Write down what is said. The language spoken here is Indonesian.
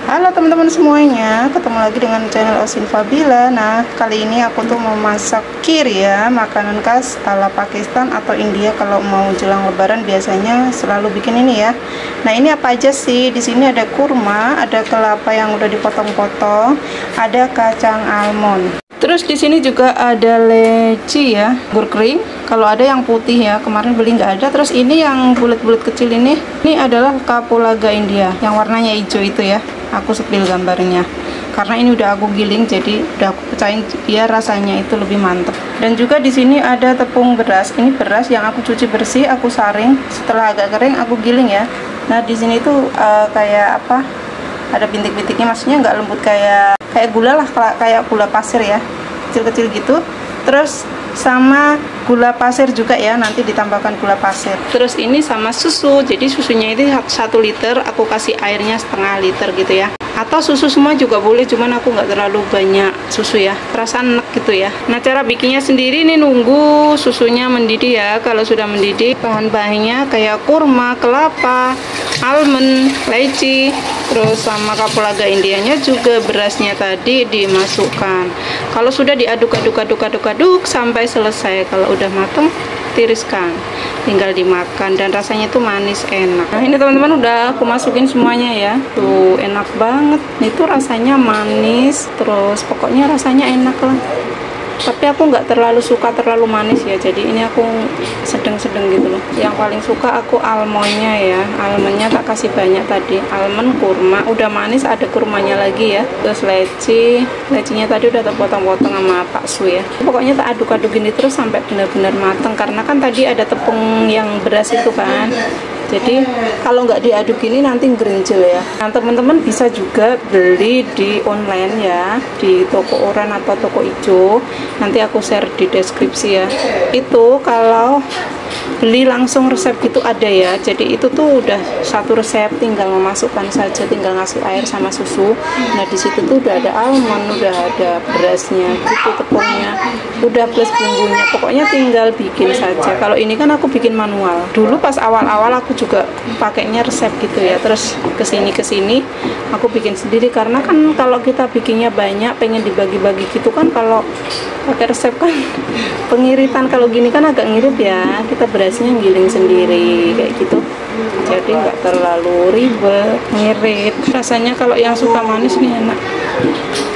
Halo teman-teman semuanya, ketemu lagi dengan channel Osin Fabila. Nah, kali ini aku tuh mau masak kheer ya, makanan khas ala Pakistan atau India. Kalau mau jelang lebaran biasanya selalu bikin ini ya. Nah, ini apa aja sih? Di sini ada kurma, ada kelapa yang udah dipotong-potong, ada kacang almond. Terus di sini juga ada leci ya, anggur kering. Kalau ada yang putih ya, kemarin beli nggak ada. Terus ini yang bulat-bulat kecil ini adalah kapulaga India, yang warnanya hijau itu ya. Aku sepil gambarnya. Karena ini udah aku giling, jadi udah aku pecahin biar rasanya itu lebih mantep. Dan juga di sini ada tepung beras. Ini beras yang aku cuci bersih, aku saring. Setelah agak kering, aku giling ya. Nah di sini tuh kayak apa? Ada bintik-bintiknya, maksudnya nggak lembut kayak gula lah, kayak gula pasir ya, kecil-kecil gitu. Terus sama gula pasir juga ya, nanti ditambahkan gula pasir. Terus ini sama susu, jadi susunya ini 1 liter, aku kasih airnya setengah liter gitu ya. Atau susu semua juga boleh, cuman aku nggak terlalu banyak susu ya, perasaan enak gitu ya. Nah cara bikinnya sendiri nih, nunggu susunya mendidih ya. Kalau sudah mendidih, bahan-bahannya kayak kurma, kelapa, almond, leci, terus sama kapulaga Indianya juga, berasnya tadi dimasukkan. Kalau sudah diaduk-aduk sampai selesai. Kalau udah mateng, tiriskan, tinggal dimakan dan rasanya itu manis enak. Nah ini teman-teman udah aku masukin semuanya ya, tuh enak banget. Itu rasanya manis, terus pokoknya rasanya enak lah. Tapi aku nggak terlalu suka terlalu manis ya, jadi ini aku sedang-sedang gitu loh. Yang paling suka aku almondnya ya, almondnya tak kasih banyak tadi. Almond, kurma, udah manis, ada kurmanya lagi ya. Terus lecinya tadi udah terpotong-potong sama bakso ya. Pokoknya tak aduk-aduk gini terus sampai benar-benar matang, karena kan tadi ada tepung yang beras itu kan. Jadi kalau nggak diaduk gini nanti gerinjel ya. Nah teman-teman bisa juga beli di online ya, di toko oren atau toko hijau. Nanti aku share di deskripsi ya. Itu kalau beli langsung resep gitu ada ya. Jadi itu tuh udah satu resep, tinggal memasukkan saja, tinggal ngasih air sama susu. Nah di situ tuh udah ada almond, udah ada berasnya, gitu tepungnya, udah plus bumbunya. Pokoknya tinggal bikin saja. Kalau ini kan aku bikin manual. Dulu pas awal-awal aku juga pakainya resep gitu ya. Terus kesini aku bikin sendiri, karena kan kalau kita bikinnya banyak, pengen dibagi-bagi gitu kan. Kalau pakai resep kan pengiritan, kalau gini kan agak ngirit ya, kita berasnya giling sendiri kayak gitu, jadi nggak terlalu ribet ngirit. Rasanya kalau yang suka manis nih enak.